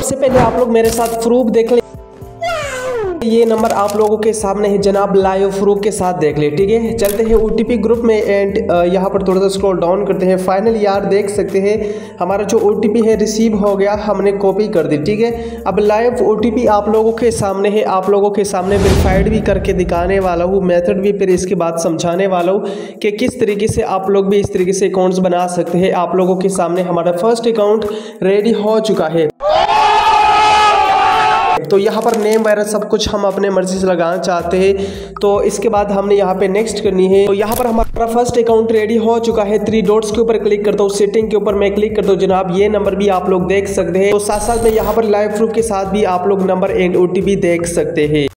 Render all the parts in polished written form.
सबसे पहले आप लोग मेरे साथ प्रूफ देख ले। ये नंबर आप लोगों के सामने है जनाब, लाइव प्रूफ के साथ देख ले। ठीक है, चलते हैं OTP ग्रुप में एंड यहाँ पर थोड़ा सा स्क्रॉल डाउन करते हैं। फाइनल यार देख सकते हैं हमारा जो OTP है रिसीव हो गया, हमने कॉपी कर दी। ठीक है, अब लाइव OTP आप लोगों के सामने है, आप लोगों के सामने वेरीफाइड भी करके दिखाने वाला हूँ, मेथड भी फिर इसके बाद समझाने वाला हूँ कि किस तरीके से आप लोग भी इस तरीके से अकाउंट्स बना सकते हैं। आप लोगों के सामने हमारा फर्स्ट अकाउंट रेडी हो चुका है। तो यहाँ पर नेम वगैरह सब कुछ हम अपने मर्जी से लगाना चाहते हैं, तो इसके बाद हमने यहाँ पे नेक्स्ट करनी है। तो यहाँ पर हमारा फर्स्ट अकाउंट रेडी हो चुका है। 3 डॉट्स के ऊपर क्लिक करता हूँ, सेटिंग के ऊपर मैं क्लिक करता हूँ जनाब, ये नंबर भी आप लोग देख सकते हैं। तो साथ साथ में यहाँ पर लाइव प्रूफ के साथ भी आप लोग नंबर एंड OTP देख सकते हैं।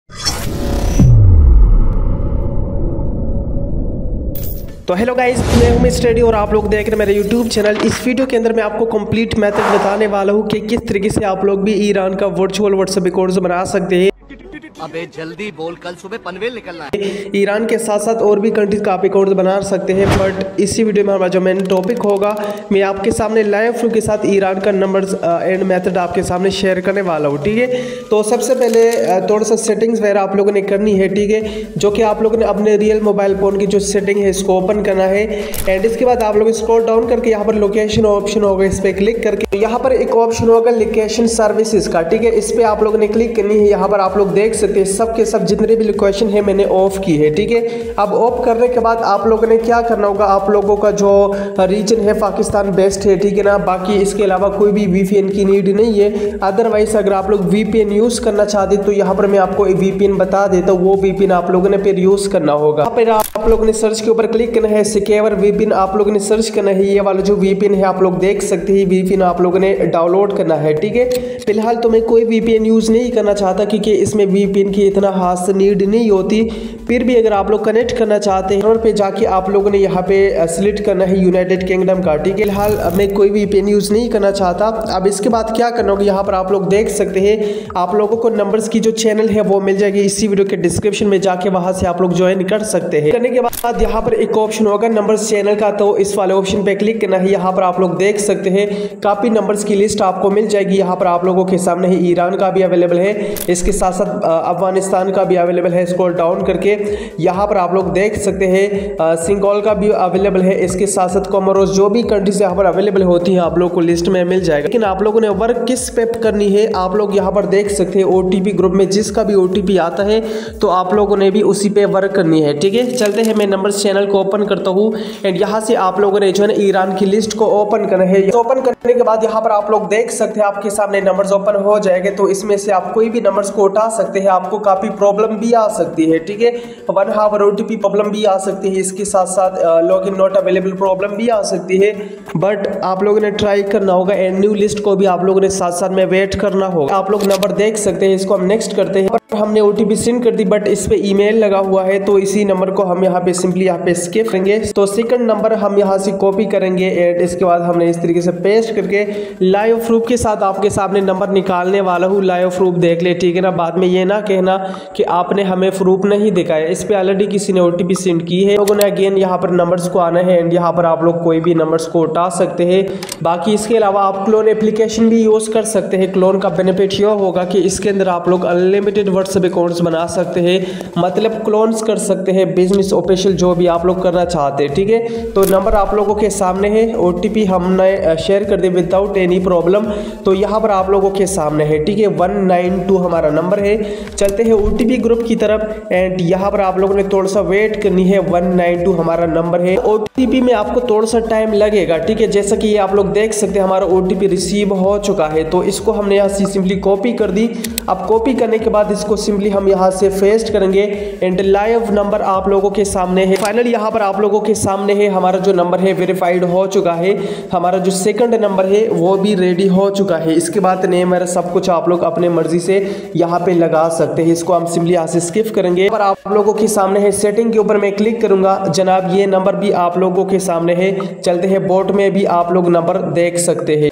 तो हेलो गाइस, मैं हूं मिस्टर डी और आप लोग देख रहे हैं मेरे यूट्यूब चैनल। इस वीडियो के अंदर मैं आपको कंप्लीट मेथड बताने वाला हूं कि किस तरीके से आप लोग भी ईरान का वर्चुअल व्हाट्सएप अकाउंट बना सकते हैं। अबे जल्दी बोल, कल सुबह पनवेल निकलना है। ईरान के साथ साथ और भी कंट्रीज का आप अकाउंट बना सकते हैं, बट इसी वीडियो में हमारा जो मेन टॉपिक होगा, मैं आपके सामने लाइव प्रूफ के साथ ईरान का नंबर्स एंड मेथड आपके सामने शेयर करने वाला हूँ। ठीक है, तो सबसे पहले थोड़ा सा सेटिंग्स वगैरह आप लोगों ने करनी है। ठीक है, जो कि आप लोगों ने अपने रियल मोबाइल फ़ोन की जो सेटिंग है इसको ओपन करना है एंड इसके बाद आप लोग स्क्रॉल डाउन करके यहाँ पर लोकेशन ऑप्शन होगा, इस पर क्लिक करके यहाँ पर एक ऑप्शन होगा लोकेशन सर्विसेज का। ठीक है, इस पर आप लोगों ने क्लिक करनी है। यहाँ पर आप लोग देख सकते हैं सब के सब जितने भी लोकेशन है मैंने ऑफ की है। ठीक है, अब ऑफ करने के बाद आप लोगों ने क्या करना होगा, आप लोगों का जो रीजन है पाकिस्तान बेस्ट है। ठीक है ना, बाकी इसके अलावा कोई भी VPN की नीड नहीं है। अदरवाइज अगर आप लोग VPN यूज करना चाहते तो यहाँ पर मैं आपको VPN बता देता हूँ, वो VPN आप लोगों ने फिर यूज करना होगा। यहाँ पर आप लोगों ने सर्च के ऊपर क्लिक करना है, सिक्योर VPN आप लोगों ने सर्च करना है। ये वाला जो VPN है आप लोग देख सकते हैं, VPN आप लोगों ने डाउनलोड करना है। ठीक है, फिलहाल तो मैं कोई VPN यूज नहीं करना चाहता क्योंकि इसमें VPN की इतना खास नीड नहीं होती। फिर भी अगर आप लोग कनेक्ट करना चाहते हैं सर्वर पे जाके आप लोगों ने यहाँ पे सिलेक्ट करना है यूनाइटेड किंगडम का। ठीक है, फिलहाल मैं कोई भी VPN यूज नहीं करना चाहता। अब इसके बाद क्या करना होगा, यहाँ पर आप लोग देख सकते हैं आप लोगों को नंबर्स की जो चैनल है वो मिल जाएगी इसी वीडियो के डिस्क्रिप्शन में, जाके वहां से आप लोग ज्वाइन कर सकते हैं। करने के बाद यहाँ पर एक ऑप्शन होगा नंबर्स चैनल का, तो इस वाले ऑप्शन पे क्लिक करना है। यहाँ पर आप लोग देख सकते हैं काफी नंबर्स की लिस्ट आपको मिल जाएगी। यहाँ पर आप लोगों के सामने है ईरान का भी अवेलेबल है, इसके साथ साथ अफगानिस्तान का भी अवेलेबल है। स्क्रॉल डाउन करके यहाँ पर आप लोग देख सकते हैं सिंगापुर का भी अवेलेबल है, इसके साथ साथ कोमोरोस, जो भी कंट्रीज यहाँ पर अवेलेबल होती हैं आप लोग को लिस्ट में मिल जाएगा। लेकिन आप लोगों ने वर्क किस पे करनी है आप लोग यहाँ पर देख सकते हैं, OTP ग्रुप में जिसका भी OTP आता है तो आप लोगों ने भी उसी पे वर्क करनी है। ठीक है, चलते हैं, मैं नंबर्स चैनल को ओपन करता हूँ एंड यहाँ से आप लोगों ने जो है ईरान की लिस्ट को ओपन करना है। ओपन करने के बाद यहाँ पर आप लोग देख सकते हैं आपके सामने नंबर्स ओपन हो जाएंगे, तो इसमें से आप कोई भी नंबर्स को उठा सकते हैं। आपको काफी प्रॉब्लम भी आ सकती है। ठीक है, 1 हावर OTP प्रॉब्लम भी आ सकती है, इसके साथ साथ लॉगिन नॉट अवेलेबल प्रॉब्लम भी आ सकती है, बट आप लोगों ने ट्राई करना होगा एंड न्यू लिस्ट को भी आप लोगों ने साथ साथ में वेट करना होगा। आप लोग नंबर देख सकते हैं, इसको हम नेक्स्ट करते हैं। हमने OTP सेंड कर दी बट इस पे ईमेल लगा हुआ है, तो इसी नंबर को हम यहाँ पे सिंपली यहाँ पे स्किप करेंगे। तो सेकंड नंबर हम यहाँ से कॉपी करेंगे एंड इसके बाद हमने इस तरीके से पेस्ट करके लाइव प्रूफ के साथ आपके सामने नंबर निकालने वाला हूँ। लाइव प्रूफ देख ले, ठीक है ना, बाद में ये ना कहना कि आपने हमें प्रूफ नहीं दिखाया, इस पे ऑलरेडी किसी ने OTP सेंड की है। लोगों ने अगेन यहाँ पर नंबर्स को आना है एंड यहाँ पर आप लोग कोई भी नंबर्स को उठा सकते हैं। बाकी इसके अलावा आप क्लोन एप्लीकेशन भी यूज कर सकते हैं। क्लोन का बेनिफिट यह होगा कि इसके अंदर आप लोग अनलिमिटेड व्हाट्सएप अकाउंट्स बना सकते हैं, मतलब क्लोन्स कर सकते हैं, बिजनेस ऑफिशियल जो भी आप लोग करना चाहते हैं। ठीक है, तो नंबर आप लोगों के सामने है, OTP हमने शेयर कर दी विदाउट एनी प्रॉब्लम, तो यहाँ पर आप लोगों के सामने है। ठीक है, 192 हमारा नंबर है। चलते हैं OTP ग्रुप की तरफ एंड यहाँ पर आप लोगों ने थोड़ा सा वेट करनी है। 192 हमारा नंबर है। OTP में आपको थोड़ा सा टाइम लगेगा। ठीक है, जैसा कि ये आप लोग देख सकते हैं हमारा OTP रिसीव हो चुका है, तो इसको हमने यहाँ से सिंपली कॉपी कर दी। अब कॉपी करने के बाद इसको सिंपली हम यहाँ से पेस्ट करेंगे एंड लाइव नंबर आप लोगों के सामने है। फाइनली यहाँ पर आप लोगों के सामने है हमारा जो नंबर है वेरीफाइड हो चुका है। हमारा जो सेकंड नंबर है वो भी रेडी हो चुका है। इसके बाद नेम है सब कुछ आप लोग अपने मर्जी से यहाँ पे लगा सकते हैं। इसको हम सिंपली यहाँ से स्किप करेंगे। पर आप लोगों के सामने है सेटिंग के ऊपर मैं क्लिक करूंगा जनाब, ये नंबर भी आप लोगों के सामने है। चलते हैं बोर्ड में भी आप लोग नंबर देख सकते हैं।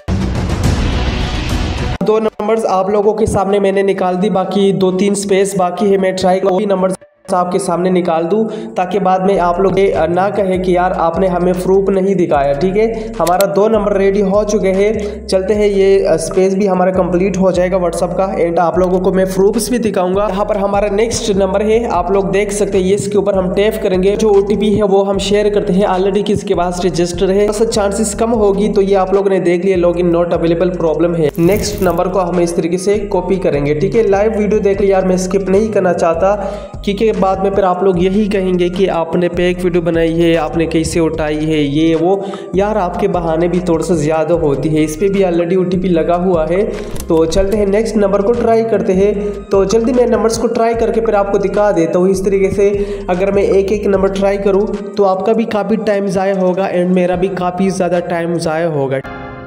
2 नंबर्स आप लोगों के सामने मैंने निकाल दी, बाकी 2-3 स्पेस बाकी है। मैं ट्राई करूंगी नंबर आपके सामने निकाल दूं, ताकि बाद में आप लोग ना कहे कि यार आपने हमें प्रूफ नहीं दिखाया। ठीक है, हमारा 2 नंबर रेडी हो चुके हैं। चलते हैं, ये स्पेस भी हमारा कंप्लीट हो जाएगा व्हाट्सअप का, एंड आप लोगों को मैं प्रूफ्स भी दिखाऊंगा। यहाँ पर हमारा नेक्स्ट नंबर है, आप लोग देख सकते हैं, ये इसके ऊपर हम टैप करेंगे, जो OTP है वो हम शेयर करते हैं। ऑलरेडी किसके पास रजिस्टर है, चांसेस कम होगी, तो ये आप लोगों ने देख लिया, लॉगिन नॉट अवेलेबल प्रॉब्लम है। नेक्स्ट नंबर को हम इस तरीके से कॉपी करेंगे। ठीक है, लाइव वीडियो देख लिया यार, मैं स्किप नहीं करना चाहता, क्योंकि बाद में फिर आप लोग यही कहेंगे कि आपने फेक वीडियो बनाई है, आपने कैसे उठाई है, ये वो। यार आपके बहाने भी थोड़ा सा ज़्यादा होती है, इस पर भी ऑलरेडी OTP लगा हुआ है। तो चलते हैं नेक्स्ट नंबर को ट्राई करते हैं। तो जल्दी मैं नंबर्स को ट्राई करके फिर आपको दिखा देता हूँ। इस तरीके से अगर मैं एक एक नंबर ट्राई करूँ तो आपका भी काफ़ी टाइम ज़ाया होगा एंड मेरा भी काफ़ी ज़्यादा टाइम ज़ाया होगा।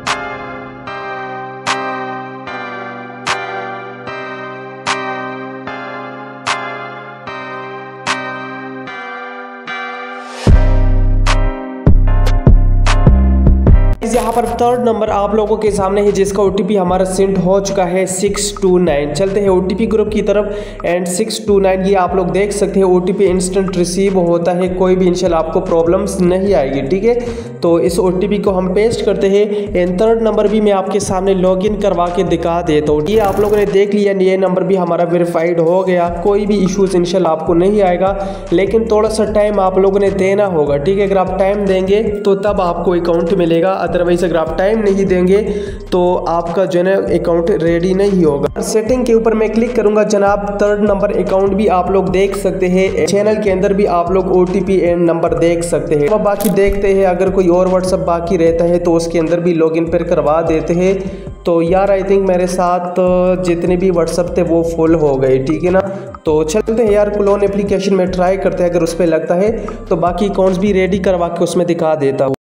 यहाँ पर 3rd नंबर आप लोगों के सामने है, जिसका OTP हमारा सेंड हो चुका है 629। चलते हैं OTP ग्रुप की तरफ, एंड 629 ये आप लोग देख सकते हैं, OTP इंस्टेंट रिसीव होता है, कोई भी इंशाल्लाह आपको प्रॉब्लम्स नहीं आएगी। ठीक है, तो इस OTP को हम पेस्ट करते हैं। एंड 3rd नंबर भी मैं आपके सामने लॉगिन करवा के दिखा देता हूँ। ये आप लोगों ने देख लिया, ये नंबर भी हमारा वेरीफाइड हो गया, कोई भी इशूज़ इंशाल्लाह आपको नहीं आएगा, लेकिन थोड़ा सा टाइम आप लोगों ने देना होगा। ठीक है, अगर आप टाइम देंगे तो तब आपको अकाउंट मिलेगा, अदरवाइज अगर आप टाइम नहीं देंगे तो आपका जो है ना अकाउंट रेडी नहीं होगा। सेटिंग के ऊपर मैं क्लिक करूंगा जनाब, 3rd नंबर अकाउंट भी आप लोग देख सकते हैं, चैनल के अंदर भी आप लोग OTP एंड नंबर देख सकते हैं। अब बाकी देखते हैं, अगर कोई और व्हाट्सअप बाकी रहता है तो उसके अंदर भी लॉगिन फिर करवा देते हैं। तो यार आई थिंक मेरे साथ जितने भी व्हाट्सअप थे वो फुल हो गए। ठीक है ना, तो चलते हैं यार, क्लोन एप्लीकेशन में ट्राई करते हैं, अगर उस पर लगता है तो बाकी अकाउंट्स भी रेडी करवा के उसमें दिखा देता हूँ।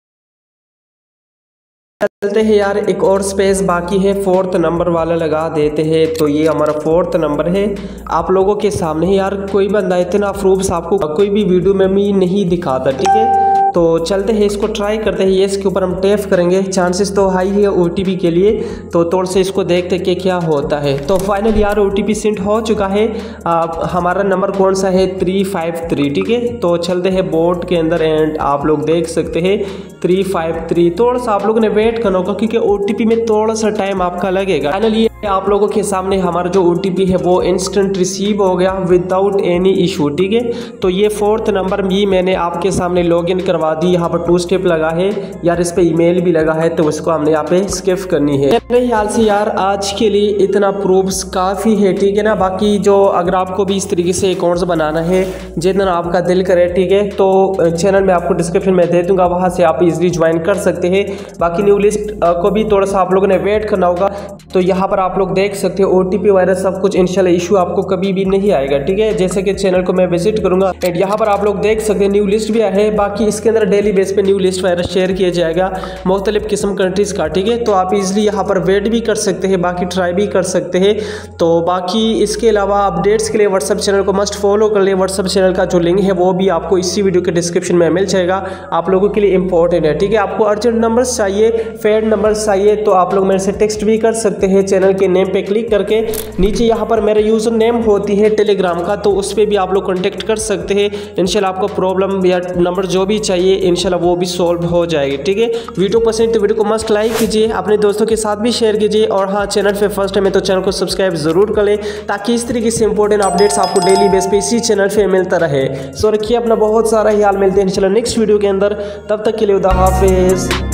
चलते हैं यार, एक और स्पेस बाकी है, 4th नंबर वाला लगा देते हैं। तो ये हमारा 4th नंबर है आप लोगों के सामने। यार कोई बंदा इतना प्रूफ्स आपको कोई भी वीडियो में भी नहीं दिखाता। ठीक है, तो चलते हैं, इसको ट्राई करते हैं। ये इसके ऊपर हम टैप करेंगे, चांसेस तो हाई है OTP के लिए, तो थोड़ा से इसको देखते कि क्या होता है। तो फाइनल यार OTP सेंड हो चुका है। हमारा नंबर कौन सा है, 353। ठीक है, तो चलते हैं बोर्ड के अंदर, एंड आप लोग देख सकते हैं 353। थोड़ा सा आप लोगों ने वेट करना होगा, क्योंकि OTP में थोड़ा सा टाइम आपका लगेगा। फाइनली आप लोगों के सामने हमारा जो OTP है वो इंस्टेंट रिसीव हो गया विदाउट एनी इशू। ठीक है, तो ये 4th नंबर भी मैंने आपके सामने लॉगिन करवा दी। यहाँ पर 2 स्टेप लगा है यार, इस पे ईमेल भी लगा है, तो उसको हमने यहाँ पे स्किप करनी है। मेरे ख्याल से यार आज के लिए इतना प्रूफ्स काफ़ी है। ठीक है ना, बाकी जो अगर आपको भी इस तरीके से अकाउंट्स बनाना है, जितना आपका दिल करे, ठीक है, तो चैनल में आपको डिस्क्रिप्शन में दे दूंगा, वहाँ से आप इजीली ज्वाइन कर सकते हैं। बाकी न्यू लिस्ट को भी थोड़ा सा आप लोगों ने वेट करना होगा। तो यहाँ पर आप लोग देख सकते हो OTP वगैरह सब कुछ, इंशाल्लाह इशू आपको कभी भी नहीं आएगा। ठीक है, जैसे कि चैनल को मैं विजिट करूंगा, एंड यहाँ पर आप लोग देख सकते हैं न्यू लिस्ट भी है। बाकी इसके अंदर डेली बेस पे न्यू लिस्ट वगैरह शेयर किया जाएगा मुख्तलिफ किस्म कंट्रीज़ का। ठीक है, तो आप इजीली यहाँ पर वेट भी कर सकते हैं, बाकी ट्राई भी कर सकते हैं। तो बाकी इसके अलावा अपडेट्स के लिए व्हाट्सअप चैनल को मस्ट फॉलो कर ले। व्हाट्सअप चैनल का जो लिंक है वो भी आपको इसी वीडियो के डिस्क्रिप्शन में मिल जाएगा, आप लोगों के लिए इंपॉर्टेंट है। ठीक है, आपको अर्जेंट नंबर्स चाहिए, फेड नंबर्स चाहिए, तो आप लोग मेरे से टेक्स्ट भी कर सकते हैं। चैनल के नेम पे क्लिक करके नीचे यहाँ पर मेरा यूज़र नेम होती है टेलीग्राम का, तो उस पर भी आप लोग कॉन्टेक्ट कर सकते हैं। इंशाल्लाह आपको प्रॉब्लम या नंबर जो भी चाहिए इंशाल्लाह वो भी सॉल्व हो जाएगी। ठीक है, वीडियो पसंद तो वीडियो को मस्ट लाइक कीजिए, अपने दोस्तों के साथ भी शेयर कीजिए, और हाँ चैनल पे फर्स्ट टाइम है तो चैनल को सब्सक्राइब जरूर कर ले, ताकि इस तरीके से इंपॉर्टेंट अपडेट्स आपको डेली बेस पे इसी चैनल पे मिलता रहे। सो रखिए अपना बहुत सारा ख्याल, मिलते हैं इंशाल्लाह नेक्स्ट वीडियो के अंदर, तब तक के लिए खुदा हाफिज़।